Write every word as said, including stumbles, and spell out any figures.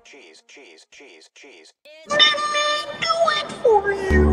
cheese, cheese, cheese, cheese. Let me do it for you.